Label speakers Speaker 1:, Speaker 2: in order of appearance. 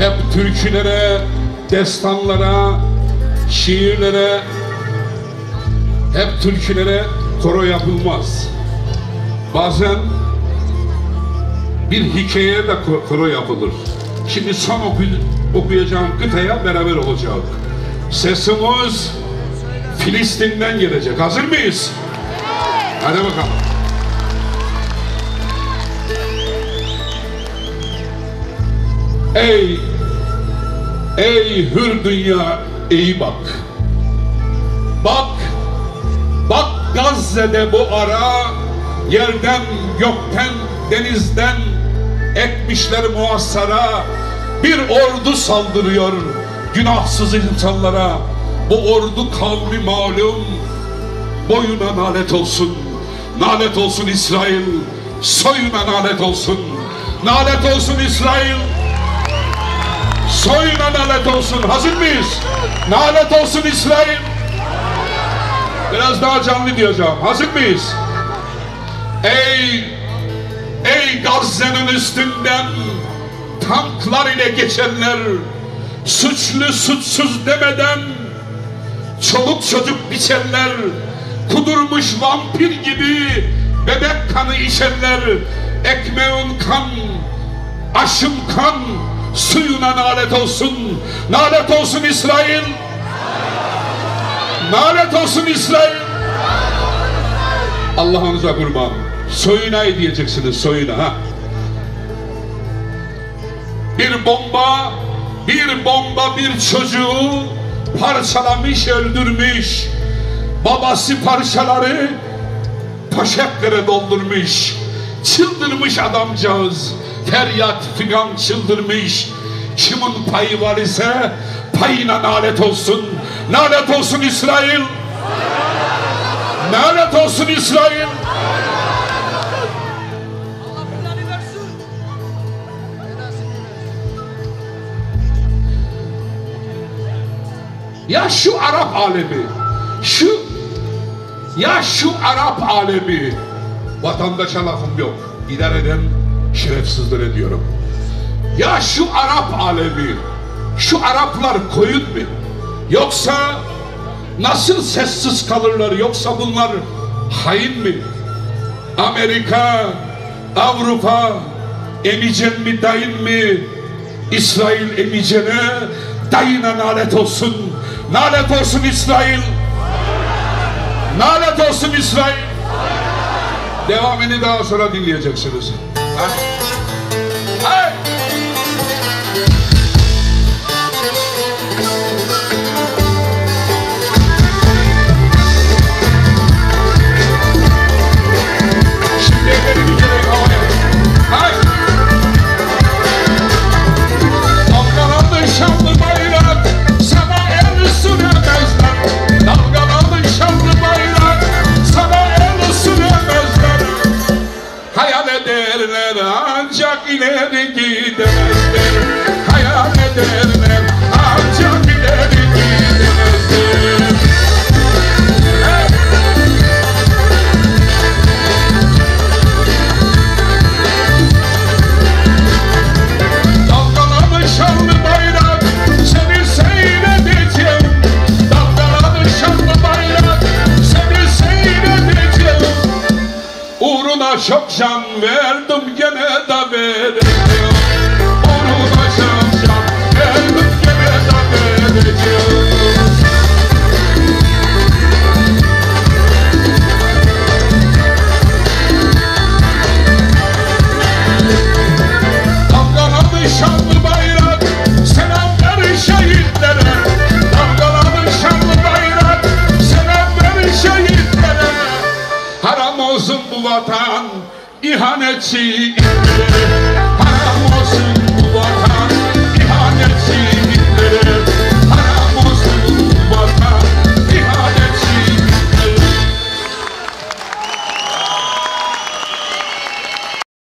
Speaker 1: Hep türkülere, destanlara, şiirlere, hep türkülere koro yapılmaz. Bazen bir hikayeye de koro yapılır. Şimdi son okuyacağım kıtaya beraber olacak. Sesimiz Filistin'den gelecek. Hazır mıyız? Hadi bakalım. Ey hür dünya, iyi bak. Bak Gazze'de bu ara yerden, gökten, denizden etmişler muhassara. Bir ordu saldırıyor günahsız insanlara. Bu ordu kavmi malum, boyuna nalet olsun. Nalet olsun İsrail, soyuna nalet olsun. Nalet olsun İsrail, soyuna nalet olsun. Hazır mıyız? Nalet olsun İsrail. Biraz daha canlı diyeceğim. Hazır mıyız? Ey Gazze'nin üstünden tanklar ile geçenler, suçlu suçsuz demeden çoluk çocuk biçenler, kudurmuş vampir gibi bebek kanı içenler, ekmeğin kan, aşım kan, suyuna nalet olsun. Nalet olsun İsrail. Lanet olsun İsrail. Allah'ınıza kurban. Soyuna diyeceksiniz, soyuna ha. Bir bomba bir çocuğu parçalamış, öldürmüş. Babası parçaları poşetlere doldurmuş. Çıldırmış adamcağız. Feryat figan çıldırmış. Kimin payı var ise payına nalet olsun. Lanet olsun İsrail. Lanet olsun İsrail. Ya şu Arap alemi, şu Arap alemi, vatandaşa lafım yok, idare eden şerefsizlere diyorum. Ya şu Arap alemi, şu Araplar koyun mu? Yoksa nasıl sessiz kalırlar? Yoksa bunlar hain mi? Amerika, Avrupa emicen mi dayın mı? İsrail emicene, dayına nalet olsun. Nalet olsun İsrail. Nalet olsun İsrail. Devamını daha sonra dinleyeceksiniz. Hey! Ancak ileri gidemezler. Hayal ederler, ancak ileri gidemezler. Dalgalanır şanlı bayrak, seni seyredeceğim. Dalgalanır şanlı bayrak, seni seyredeceğim. Uğruna çok can verdim, gene de vereceğim. Uğruna çok can verdim, gene de vereceğim. Dalgaladı şanlı bayrak, selam ver şehitlere. Dalgaladı şanlı bayrak, selam ver şehitlere. Haram olsun bu vatan ihanetçi